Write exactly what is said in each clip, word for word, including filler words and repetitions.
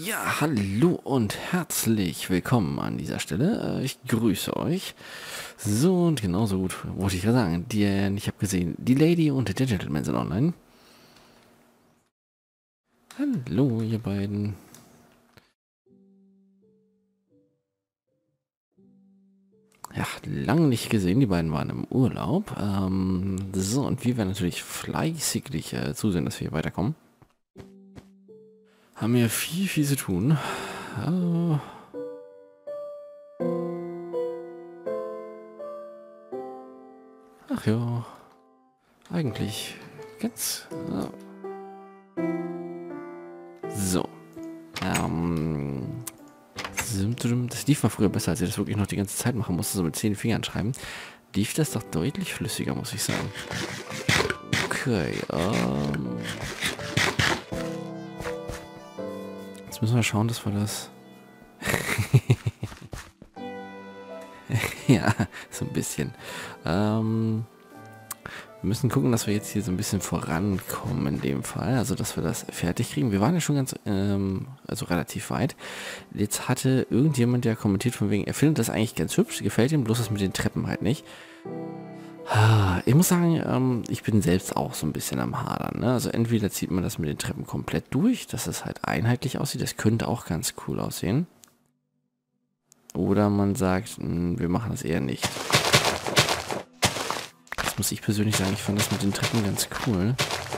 Ja, hallo und herzlich willkommen an dieser Stelle. Äh, Ich grüße euch. So, und genauso gut wollte ich ja sagen. Die, ich habe gesehen, die Lady und der Gentleman sind online. Hallo, ihr beiden. Ja, lange nicht gesehen. Die beiden waren im Urlaub. Ähm, so, und wir werden natürlich fleißig äh, zusehen, dass wir hier weiterkommen. Haben wir viel, viel zu tun. Äh, ach ja, eigentlich ganz... Äh, so. Ähm, das lief mal früher besser, als ich das wirklich noch die ganze Zeit machen musste, so mit zehn Fingern schreiben. Lief das doch deutlich flüssiger, muss ich sagen. Okay, ähm... Jetzt müssen wir schauen, dass wir das... ja, so ein bisschen. Ähm... Wir müssen gucken, dass wir jetzt hier so ein bisschen vorankommen in dem Fall. Also, dass wir das fertig kriegen. Wir waren ja schon ganz, ähm, also relativ weit. Jetzt hatte irgendjemand ja kommentiert von wegen, er findet das eigentlich ganz hübsch, gefällt ihm, bloß das mit den Treppen halt nicht. Ich muss sagen, ähm, ich bin selbst auch so ein bisschen am Hadern. Ne? Also entweder zieht man das mit den Treppen komplett durch, dass es halt einheitlich aussieht. Das könnte auch ganz cool aussehen. Oder man sagt, mh, wir machen das eher nicht. Muss ich persönlich sagen, ich fand das mit den Treppen ganz cool.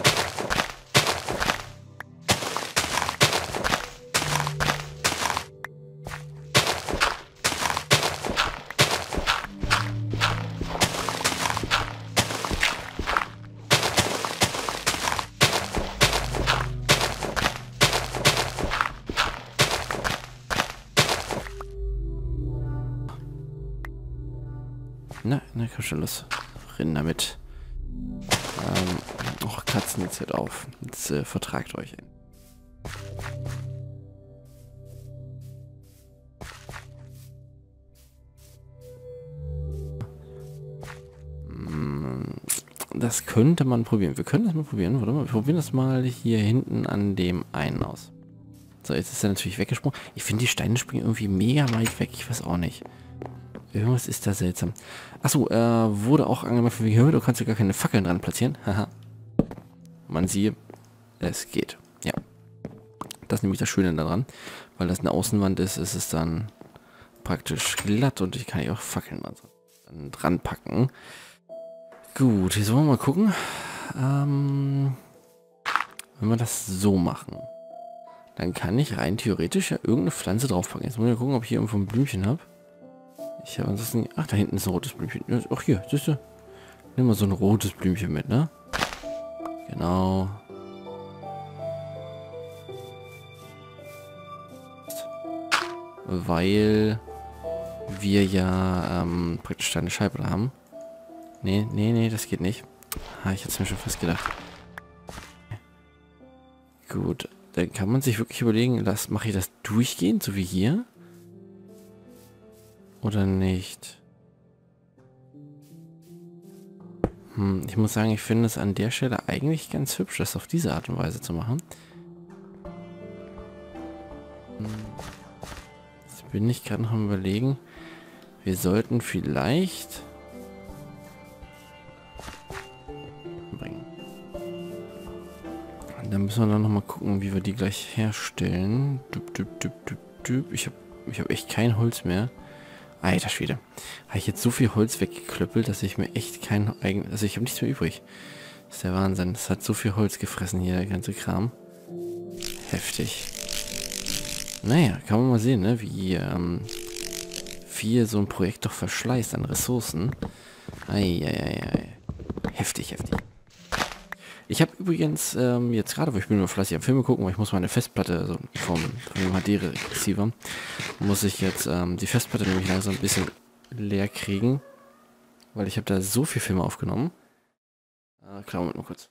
Na, na, komm schon los. Rennen damit. Ähm, och, Katzen, jetzt hört auf. Jetzt äh, vertragt euch. Das könnte man probieren. Wir können das mal probieren. Warte mal, wir probieren das mal hier hinten an dem einen aus. So, jetzt ist er natürlich weggesprungen. Ich finde, die Steine springen irgendwie mega weit weg. Ich weiß auch nicht. Irgendwas ist da seltsam. Achso, äh, wurde auch angemeldet von wegen, du kannst ja gar keine Fackeln dran platzieren. Haha. Man sieht, es geht. Ja. Das ist nämlich das Schöne daran. Weil das eine Außenwand ist, ist es dann praktisch glatt und ich kann hier auch Fackeln also dann dran packen. Gut, jetzt wollen wir mal gucken. Ähm, wenn wir das so machen, dann kann ich rein theoretisch ja irgendeine Pflanze draufpacken. Jetzt muss ich mal gucken, ob ich hier irgendwo ein Blümchen habe. Ich habe ansonsten... Ach, da hinten ist ein rotes Blümchen. Ach, hier, siehst du? Nimm mal so ein rotes Blümchen mit, ne? Genau. Weil wir ja ähm, praktisch eine Scheibe haben. Nee, nee, nee, das geht nicht. Ah, ich hätte es mir schon fast gedacht. Gut, dann kann man sich wirklich überlegen, mache ich das durchgehend, so wie hier? Oder nicht? Hm, ich muss sagen, ich finde es an der Stelle eigentlich ganz hübsch, das auf diese Art und Weise zu machen. Hm. Jetzt bin ich gerade noch am Überlegen. Wir sollten vielleicht... bringen. Dann müssen wir dann noch mal gucken, wie wir die gleich herstellen. Ich habe ich hab echt kein Holz mehr. Alter Schwede. Habe ich jetzt so viel Holz weggeklöppelt, dass ich mir echt kein eigenes... Also ich habe nichts mehr übrig. Das ist der Wahnsinn. Das hat so viel Holz gefressen hier, der ganze Kram. Heftig. Naja, kann man mal sehen, ne? Wie ähm, viel so ein Projekt doch verschleißt an Ressourcen. Eieiei. Heftig, heftig. Ich habe übrigens ähm, jetzt gerade, wo ich bin nur fleißig am Filme gucken, weil ich muss meine Festplatte, also vom, vom H D-Receiver, muss ich jetzt ähm, die Festplatte nämlich langsam ein bisschen leer kriegen, weil ich habe da so viel Filme aufgenommen. Äh, klar, Moment mal kurz.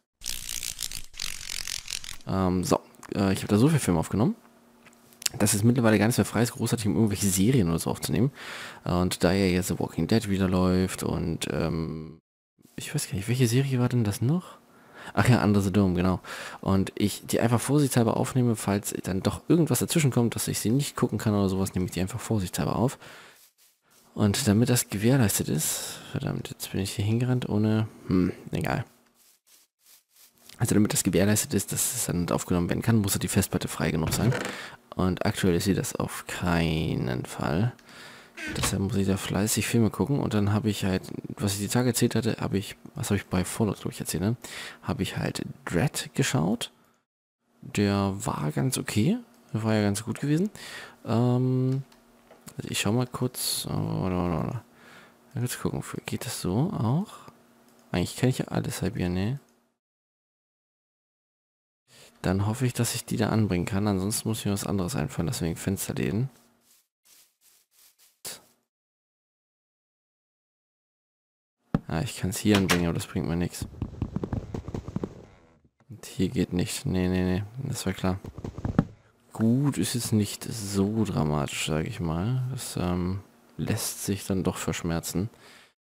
Ähm, so, äh, ich habe da so viel Filme aufgenommen, dass es mittlerweile gar nicht mehr frei ist, großartig um irgendwelche Serien oder so aufzunehmen. Äh, und da ja jetzt The Walking Dead wieder läuft und ähm, ich weiß gar nicht, welche Serie war denn das noch? Ach ja, Under the Dome, genau. Und ich die einfach vorsichtshalber aufnehme, falls dann doch irgendwas dazwischen kommt, dass ich sie nicht gucken kann oder sowas, nehme ich die einfach vorsichtshalber auf. Und damit das gewährleistet ist, verdammt, jetzt bin ich hier hingerannt ohne, hm, egal. Also damit das gewährleistet ist, dass es dann aufgenommen werden kann, muss ja die Festplatte frei genug sein. Und aktuell ist sie das auf keinen Fall. Deshalb muss ich da fleißig Filme gucken und dann habe ich halt, was ich die Tage erzählt hatte, habe ich, was habe ich bei Fallout, glaube ich, erzählt, ne? Habe ich halt Dread geschaut. Der war ganz okay. Der war ja ganz gut gewesen. Ähm, also ich schau mal kurz. Oh, oder, oder, oder. Jetzt gucken, geht das so auch? Eigentlich kann ich ja alles halbieren, ne? Dann hoffe ich, dass ich die da anbringen kann. Ansonsten muss ich mir was anderes einfallen, deswegen Fensterläden. Ja, ich kann es hier anbringen, aber das bringt mir nichts. Und hier geht nicht. Nee, nee, nee. Das war klar. Gut, ist es nicht so dramatisch, sage ich mal. Das ähm, lässt sich dann doch verschmerzen.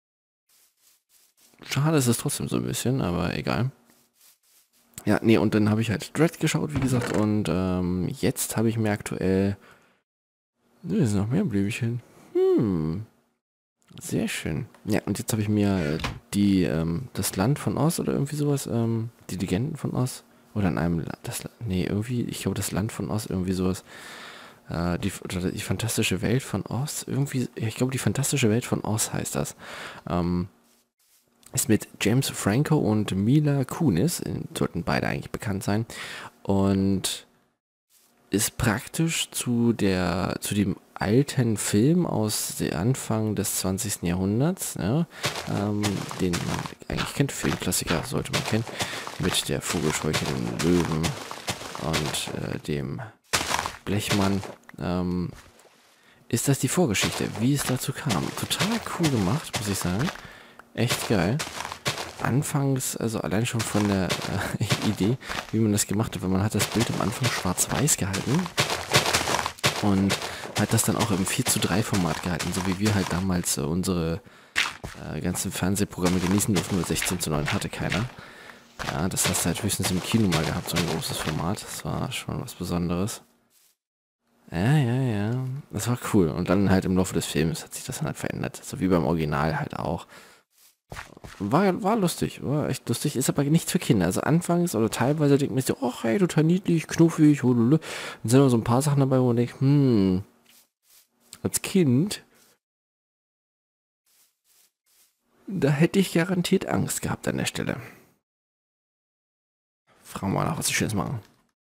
Schade ist es trotzdem so ein bisschen, aber egal. Ja, nee, und dann habe ich halt Dread geschaut, wie gesagt, und ähm, jetzt habe ich mir aktuell... Ne, ist noch mehr Blümchen. Hm, sehr schön. Ja, und jetzt habe ich mir äh, die, ähm, das Land von Oz oder irgendwie sowas, ähm, die Legenden von Oz, oder in einem, La das, nee, irgendwie, ich glaube das Land von Oz, irgendwie sowas, äh, die, oder die fantastische Welt von Oz, irgendwie, ich glaube die fantastische Welt von Oz heißt das, ähm, ist mit James Franco und Mila Kunis, äh, sollten beide eigentlich bekannt sein, und ist praktisch zu der, zu dem alten Film aus dem Anfang des zwanzigsten Jahrhunderts, ja, ähm, den man eigentlich kennt, Filmklassiker sollte man kennen, mit der Vogelscheuche, dem Löwen und äh, dem Blechmann, ähm, ist das die Vorgeschichte, wie es dazu kam. Total cool gemacht, muss ich sagen. Echt geil. Anfangs, also allein schon von der äh, Idee, wie man das gemacht hat, weil man hat das Bild am Anfang schwarz-weiß gehalten und hat das dann auch im vier zu drei Format gehalten, so wie wir halt damals äh, unsere äh, ganzen Fernsehprogramme genießen durften, nur sechzehn zu neun hatte keiner. Ja, das hast du halt höchstens im Kino mal gehabt, so ein großes Format. Das war schon was Besonderes. Ja, ja, ja. Das war cool. Und dann halt im Laufe des Films hat sich das dann halt verändert. So wie beim Original halt auch. War, war lustig, war echt lustig, ist aber nichts für Kinder. Also anfangs oder teilweise denkt man sich, oh hey, total niedlich, knuffig, hololö. Dann sind aber so ein paar Sachen dabei, wo man denkt, hm, als Kind, da hätte ich garantiert Angst gehabt an der Stelle. Fragen wir mal nach, was ich Schönes machen.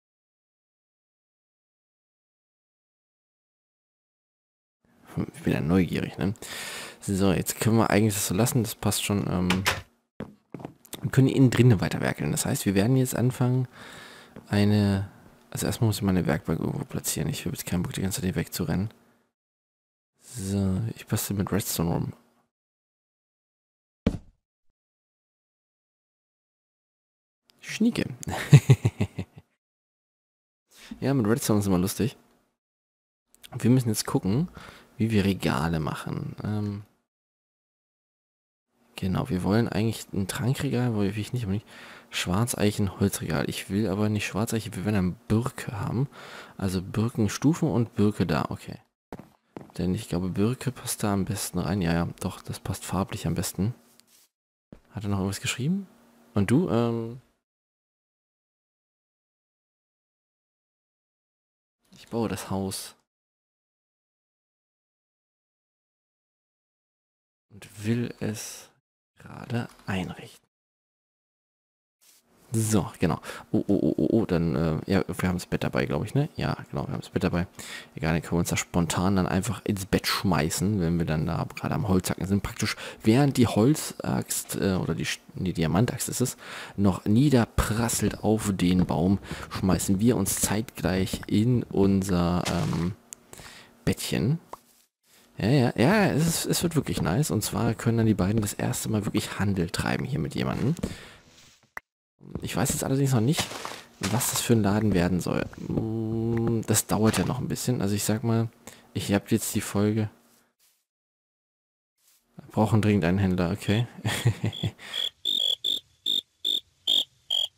Hm, ich bin ja neugierig, ne? So, jetzt können wir eigentlich das so lassen, das passt schon. Ähm, wir können innen drinnen weiterwerkeln. Das heißt, wir werden jetzt anfangen, eine... Also erstmal muss ich meine Werkbank irgendwo platzieren. Ich habe jetzt keinen Bock, die ganze Zeit hier wegzurennen. So, ich bastel mit Redstone rum. Schnieke. Ja, mit Redstone ist immer lustig. Wir müssen jetzt gucken, wie wir Regale machen. Ähm, genau, wir wollen eigentlich ein Trankregal, wollte ich nicht, aber nicht. Schwarzeichen-Holzregal. Ich will aber nicht Schwarzeichen, wir wollen eine Birke haben. Also Birkenstufen und Birke da, okay. Denn ich glaube, Birke passt da am besten rein. Ja, ja, doch, das passt farblich am besten. Hat er noch irgendwas geschrieben? Und du, ähm... ich baue das Haus. Und will es gerade einrichten. So, genau. Oh, oh, oh, oh, oh, dann, äh, ja, wir haben das Bett dabei, glaube ich, ne? Ja, genau, wir haben das Bett dabei. Egal, dann können wir uns da spontan dann einfach ins Bett schmeißen, wenn wir dann da gerade am Holzhacken sind. Praktisch, während die Holzaxt, äh, oder die, die Diamantaxt ist es, noch niederprasselt auf den Baum, schmeißen wir uns zeitgleich in unser, ähm, Bettchen. Ja, ja, ja, es, ist, es wird wirklich nice. Und zwar können dann die beiden das erste Mal wirklich Handel treiben hier mit jemandem. Ich weiß jetzt allerdings noch nicht, was das für ein Laden werden soll. Das dauert ja noch ein bisschen. Also ich sag mal, ich habe jetzt die Folge. Wir brauchen dringend einen Händler, okay.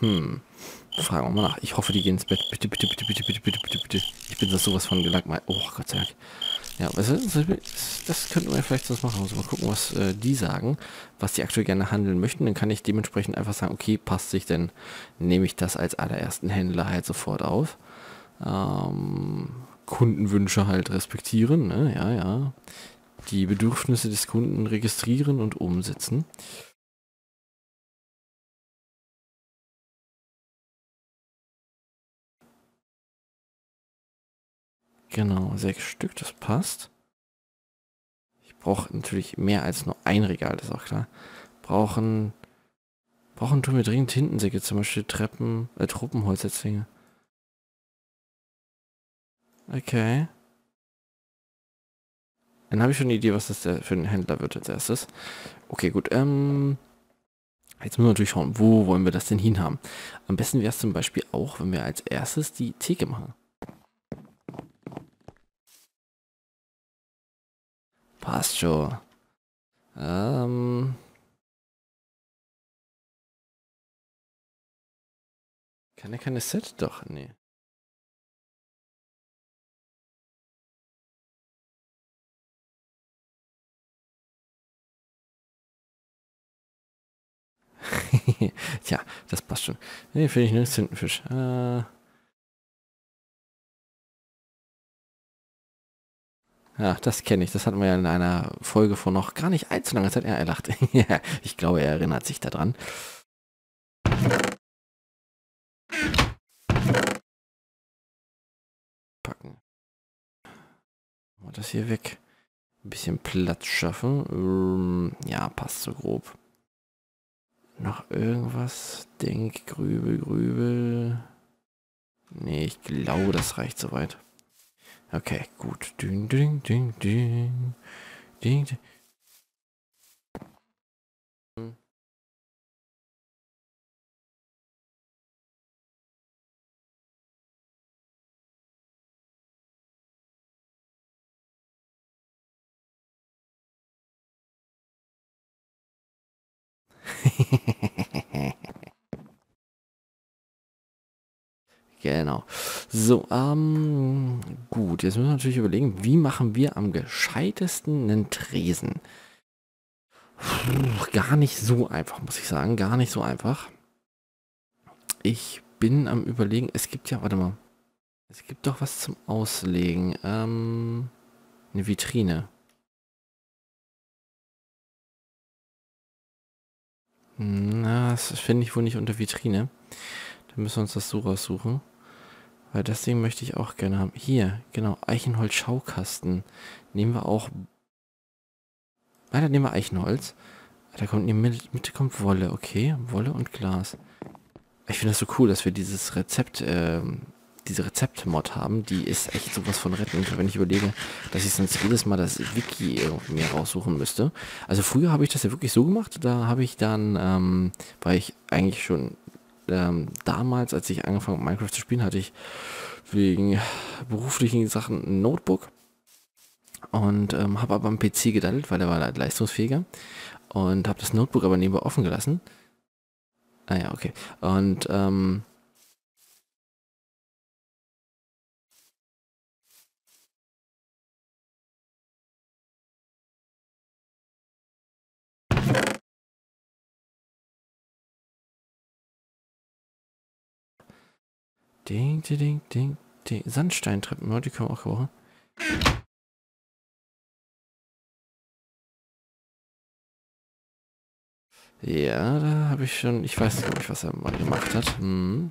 Hm. Fragen wir mal nach. Ich hoffe, die gehen ins Bett. Bitte, bitte, bitte, bitte, bitte, bitte, bitte, bitte. Ich bin das sowas von gelangweilt. Oh, Gott sei Dank. Ja, weißt du, das könnten wir vielleicht sonst machen. Also mal gucken, was äh, die sagen, was die aktuell gerne handeln möchten. Dann kann ich dementsprechend einfach sagen, okay, passt sich, dann nehme ich das als allerersten Händler halt sofort auf. Ähm, Kundenwünsche halt respektieren, ne? Ja, ja. Die Bedürfnisse des Kunden registrieren und umsetzen. Genau, sechs Stück, das passt. Ich brauche natürlich mehr als nur ein Regal, das ist auch klar. Brauchen, brauchen tun wir dringend Tintensäcke, zum Beispiel Treppen, äh, Truppenholzsetzlinge. Okay. Dann habe ich schon eine Idee, was das für ein Händler wird als erstes. Okay, gut. Ähm, jetzt müssen wir natürlich schauen, wo wollen wir das denn hin haben. Am besten wäre es zum Beispiel auch, wenn wir als erstes die Theke machen. Passt schon. Ähm... Kann er keine Set? Doch, nee. Tja, das passt schon. Nee, finde ich nirgends Tintenfisch. Äh... Ja, das kenne ich. Das hatten wir ja in einer Folge vor noch gar nicht allzu langer Zeit. Ja, er lacht. Ja, ich glaube, er erinnert sich daran. Packen. Mal das hier weg. Ein bisschen Platz schaffen. Ähm, ja, passt so grob. Noch irgendwas? Denk, grübel, grübel. Nee, ich glaube, das reicht soweit. Okay, gut. Ding, ding, ding, ding. Ding, ding. Genau. So, ähm, gut. Jetzt müssen wir natürlich überlegen, wie machen wir am gescheitesten einen Tresen? Puh, gar nicht so einfach, muss ich sagen. Gar nicht so einfach. Ich bin am Überlegen, es gibt ja, warte mal. Es gibt doch was zum Auslegen. Ähm, eine Vitrine. Na, das finde ich wohl nicht unter Vitrine. Dann müssen wir uns das so raussuchen. Weil das Ding möchte ich auch gerne haben. Hier, genau, Eichenholz-Schaukasten. Nehmen wir auch... Ah, dann nehmen wir Eichenholz. Da kommt in die Mitte, Mitte kommt Wolle, okay. Wolle und Glas. Ich finde das so cool, dass wir dieses Rezept, ähm, diese Rezept-Mod haben. Die ist echt sowas von rettend, wenn ich überlege, dass ich sonst jedes Mal das Wiki irgendwie mir raussuchen müsste. Also früher habe ich das ja wirklich so gemacht. Da habe ich dann, ähm, weil ich eigentlich schon ähm, damals, als ich angefangen habe, Minecraft zu spielen, hatte ich wegen beruflichen Sachen ein Notebook. Und ähm, habe aber am P C gedaddelt, weil der war halt leistungsfähiger. Und habe das Notebook aber nebenbei offen gelassen. Ah ja, okay. Und ähm, Ding, ding, ding, ding, ding. Sandsteintreppen, ja, die können wir auch gebrauchen. Ja, da habe ich schon, ich weiß glaube ich, was er mal gemacht hat. Hm.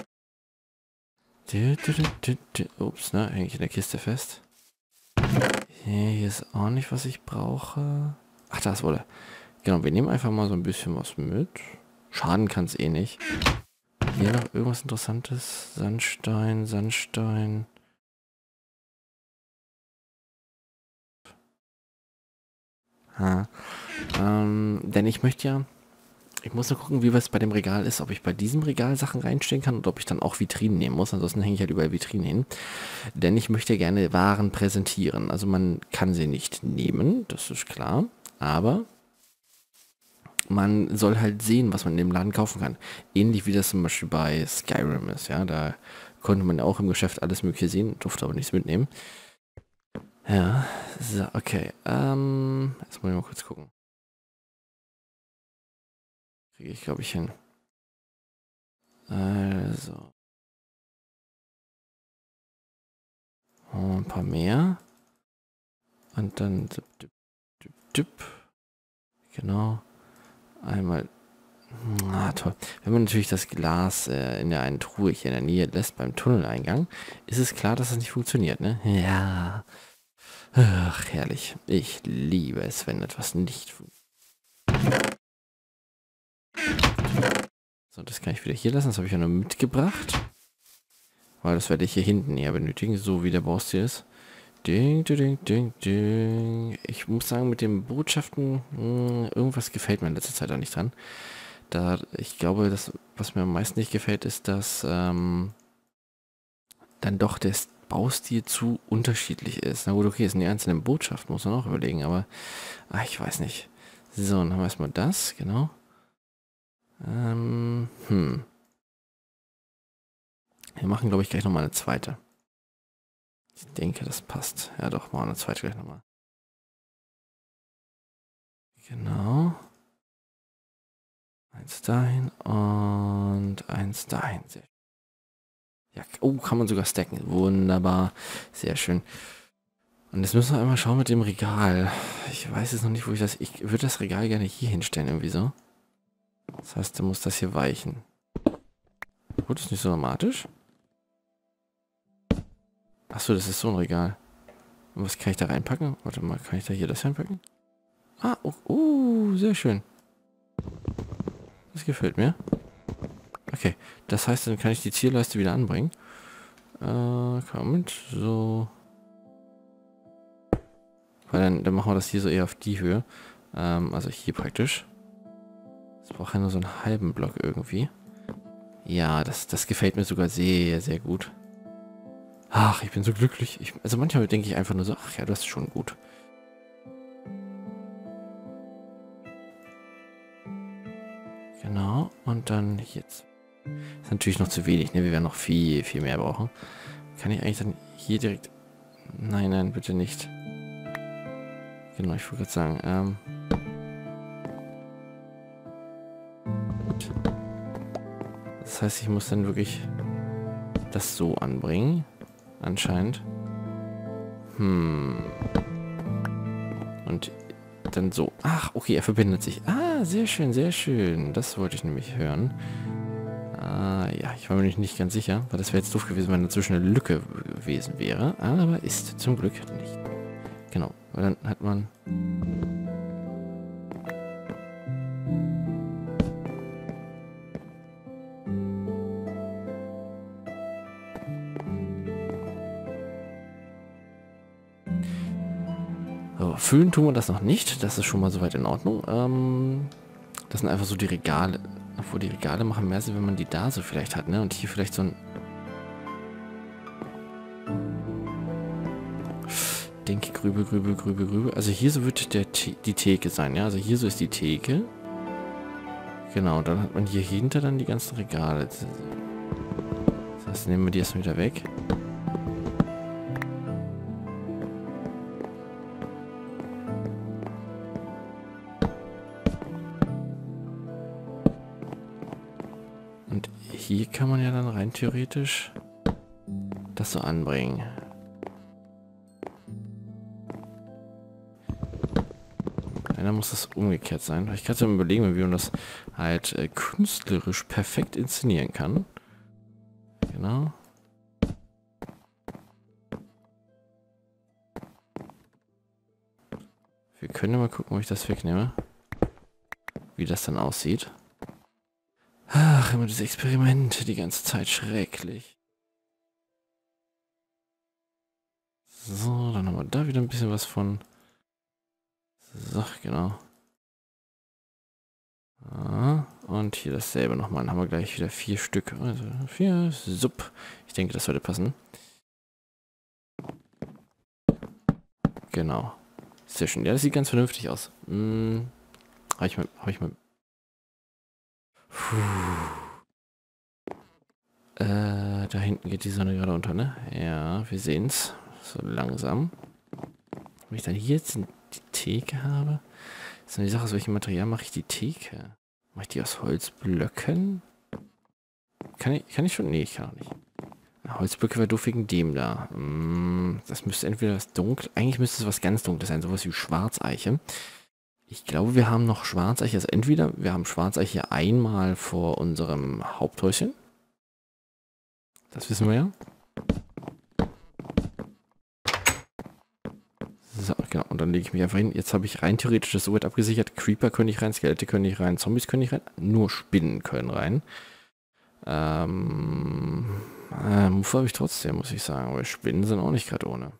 Ups, ne, hänge ich in der Kiste fest. Hier ist auch nicht, was ich brauche. Ach, das wurde. Genau, wir nehmen einfach mal so ein bisschen was mit. Schaden kann es eh nicht. Hier noch irgendwas Interessantes. Sandstein, Sandstein. Ha. Ähm, denn ich möchte ja... Ich muss nur gucken, wie es bei dem Regal ist. Ob ich bei diesem Regal Sachen reinstellen kann oder ob ich dann auch Vitrinen nehmen muss. Ansonsten hänge ich halt überall Vitrinen hin. Denn ich möchte gerne Waren präsentieren. Also man kann sie nicht nehmen, das ist klar. Aber man soll halt sehen, was man in dem Laden kaufen kann. Ähnlich wie das zum Beispiel bei Skyrim ist, ja. Da konnte man auch im Geschäft alles Mögliche sehen, durfte aber nichts mitnehmen. Ja, so, okay. Ähm, jetzt muss ich mal kurz gucken. Kriege ich, glaube ich, hin. Also. Ein paar mehr. Und dann. Dip, dip, dip, dip. Genau. Einmal. Ah, toll. Wenn man natürlich das Glas äh, in der einen Truhe hier in der Nähe lässt beim Tunneleingang, ist es klar, dass das nicht funktioniert, ne? Ja. Ach, herrlich. Ich liebe es, wenn etwas nicht funktioniert. So, das kann ich wieder hier lassen. Das habe ich ja nur mitgebracht. Weil das werde ich hier hinten eher benötigen, so wie der Baustil ist. Ding, ding, ding, ding. Ich muss sagen, mit den Botschaften, mh, irgendwas gefällt mir in letzter Zeit auch nicht dran. Da, ich glaube, das, was mir am meisten nicht gefällt, ist, dass ähm, dann doch der Baustil zu unterschiedlich ist. Na gut, okay, es sind die einzelnen Botschaften, muss man auch überlegen, aber ach, ich weiß nicht. So, dann haben wir erstmal das, genau. Ähm, hm. Wir machen, glaube ich, gleich nochmal eine zweite. Ich denke, das passt. Ja doch, machen wir eine zweite gleich nochmal. Genau. Eins dahin und eins dahin. Ja, oh, kann man sogar stacken. Wunderbar. Sehr schön. Und jetzt müssen wir einmal schauen mit dem Regal. Ich weiß jetzt noch nicht, wo ich das... Ich würde das Regal gerne hier hinstellen, irgendwie so. Das heißt, da muss das hier weichen. Gut, ist nicht so dramatisch. Achso, das ist so ein Regal. Und was kann ich da reinpacken? Warte mal, kann ich da hier das reinpacken? Ah, oh, oh, sehr schön. Das gefällt mir. Okay, das heißt, dann kann ich die Zierleiste wieder anbringen. Äh, Moment, so. Weil dann, dann machen wir das hier so eher auf die Höhe. Ähm, also hier praktisch. Das braucht ja nur so einen halben Block irgendwie. Ja, das, das gefällt mir sogar sehr, sehr gut. Ach, ich bin so glücklich. Ich, also manchmal denke ich einfach nur so, ach ja, das ist schon gut. Genau, und dann jetzt. Ist natürlich noch zu wenig, ne? Wir werden noch viel, viel mehr brauchen. Kann ich eigentlich dann hier direkt... Nein, nein, bitte nicht. Genau, ich wollte gerade sagen, ähm... Das heißt, ich muss dann wirklich das so anbringen. Anscheinend. Hm. Und dann so. Ach, okay, er verbindet sich. Ah, sehr schön, sehr schön. Das wollte ich nämlich hören. Ah, ja, ich war mir nicht ganz sicher, weil das wäre jetzt doof gewesen, wenn dazwischen eine Lücke gewesen wäre. Aber ist zum Glück nicht. Genau, weil dann hat man... So, füllen tun wir das noch nicht. Das ist schon mal soweit in Ordnung. Ähm, das sind einfach so die Regale. Obwohl die Regale machen mehr Sinn, wenn man die da so vielleicht hat, ne? Und hier vielleicht so ein... Denke, Grübel, Grübel, Grübel, Grübel. Also hier so wird der The die Theke sein, ja? Also hier so ist die Theke. Genau, dann hat man hier hinter dann die ganzen Regale. Das heißt, nehmen wir die erstmal wieder weg. Und hier kann man ja dann rein theoretisch das so anbringen. Dann muss das umgekehrt sein. Ich kann es ja mal überlegen, wie man das halt äh, künstlerisch perfekt inszenieren kann. Genau. Wir können ja mal gucken, ob ich das wegnehme. Wie das dann aussieht. Ach, immer diese Experimente die ganze Zeit schrecklich. So, dann haben wir da wieder ein bisschen was von. So, genau. Ah, und hier dasselbe nochmal. Dann haben wir gleich wieder vier Stück. Also vier, sup. Ich denke, das sollte passen. Genau. Sehr schön. Ja, das sieht ganz vernünftig aus. Hm, habe ich mal, habe ich mal Puh. Äh, da hinten geht die Sonne gerade unter, ne? Ja, wir sehen's. So langsam. Wenn ich dann hier jetzt die Theke habe, ist dann die Sache, aus welchem Material mache ich die Theke? Mache ich die aus Holzblöcken? Kann ich, kann ich schon? Nee, ich kann auch nicht. Holzblöcke wäre doof wegen dem da. Das müsste entweder was dunkel... Eigentlich müsste es was ganz Dunkles sein, sowas wie Schwarzeiche. Ich glaube, wir haben noch Schwarzeiche. Also entweder wir haben Schwarzeiche einmal vor unserem Haupthäuschen. Das wissen wir ja. So, genau. Und dann lege ich mich einfach hin. Jetzt habe ich rein theoretisch das so weit abgesichert. Creeper können nicht rein, Skelette können nicht rein, Zombies können nicht rein. Nur Spinnen können rein. Ähm... Äh, Move habe ich trotzdem, muss ich sagen. Aber Spinnen sind auch nicht gerade ohne.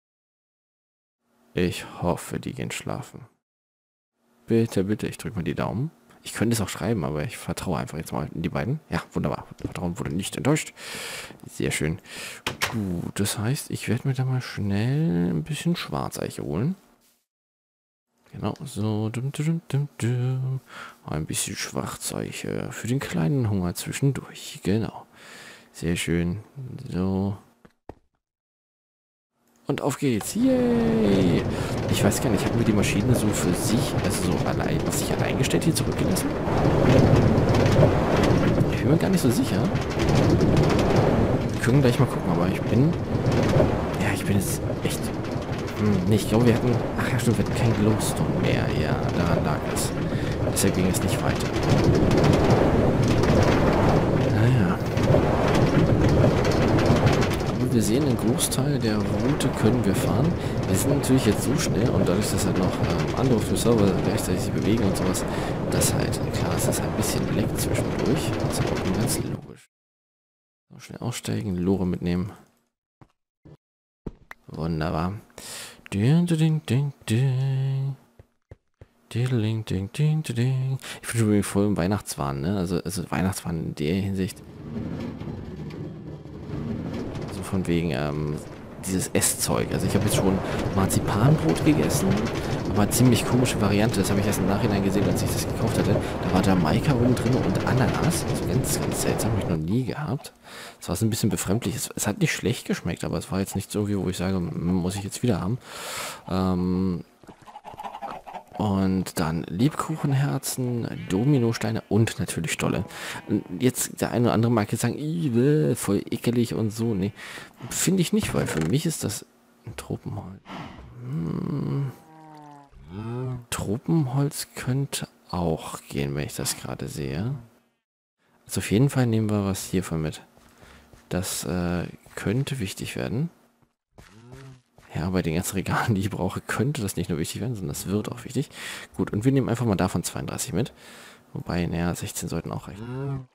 Ich hoffe, die gehen schlafen. Bitte, bitte, ich drücke mal die Daumen. Ich könnte es auch schreiben, aber ich vertraue einfach jetzt mal in die beiden. Ja, wunderbar. Vertrauen wurde nicht enttäuscht. Sehr schön. Gut, das heißt, ich werde mir da mal schnell ein bisschen Schwarzeiche holen. Genau, so. Dum, dum, dum, dum. Ein bisschen Schwarzeiche für den kleinen Hunger zwischendurch. Genau. Sehr schön. So. Und auf geht's. Yay! Ich weiß gar nicht, haben wir die Maschine so für sich, also so allein, was sich allein gestellt hier zurückgelassen? Ich bin mir gar nicht so sicher. Wir können gleich mal gucken, aber ich bin... Ja, ich bin jetzt echt... Hm, nee, ich glaube, wir hatten... Ach ja, stimmt, wir hatten kein Glowstone mehr. Ja, daran lag es. Deshalb ging es nicht weiter. Naja. Wir sehen, einen Großteil der Route können wir fahren. Wir sind natürlich jetzt so schnell und dadurch, dass halt noch ähm, andere auf dem Server gleichzeitig sich bewegen und sowas, das halt, klar, es ist ein bisschen Leck zwischendurch. Das ist aber auch ganz logisch. So, schnell aussteigen, Lore mitnehmen. Wunderbar. Ding, ding, ding, ding. Ding, ding, ding, ding. Ich bin schon voll im Weihnachtswahn, ne? Also, also Weihnachtswahn in der Hinsicht. Von wegen ähm, dieses Esszeug. Also ich habe jetzt schon Marzipanbrot gegessen, aber eine ziemlich komische Variante. Das habe ich erst im Nachhinein gesehen, als ich das gekauft hatte. Da war Jamaika rum drin und Ananas. Also ganz, ganz seltsam. Habe ich noch nie gehabt. Das war so ein bisschen befremdlich. Es, es hat nicht schlecht geschmeckt, aber es war jetzt nicht so irgendwie, wo ich sage, muss ich jetzt wieder haben. Ähm... Und dann Lebkuchenherzen, Dominosteine und natürlich Stolle. Jetzt der eine oder andere mag jetzt sagen, Iwe, voll ekelig und so. Nee, finde ich nicht, weil für mich ist das ein Tropenholz. Hm. Tropenholz könnte auch gehen, wenn ich das gerade sehe. Also auf jeden Fall nehmen wir was hiervon mit. Das äh, könnte wichtig werden. Ja, bei den ganzen Regalen, die ich brauche, könnte das nicht nur wichtig werden, sondern das wird auch wichtig. Gut, und wir nehmen einfach mal davon zweiunddreißig mit. Wobei, naja, sechzehn sollten auch reichen.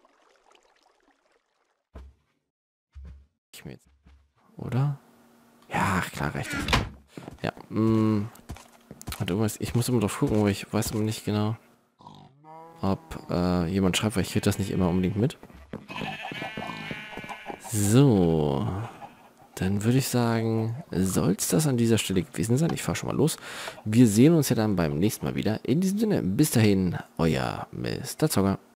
Ich mir jetzt, oder? Ja, klar, reicht das. Ja, mh, und irgendwas, ich muss immer drauf gucken, aber ich weiß immer nicht genau, ob äh, jemand schreibt, weil ich kriege das nicht immer unbedingt mit. So... Dann würde ich sagen, soll es das an dieser Stelle gewesen sein. Ich fahre schon mal los. Wir sehen uns ja dann beim nächsten Mal wieder. In diesem Sinne, bis dahin, euer Mister Zocker.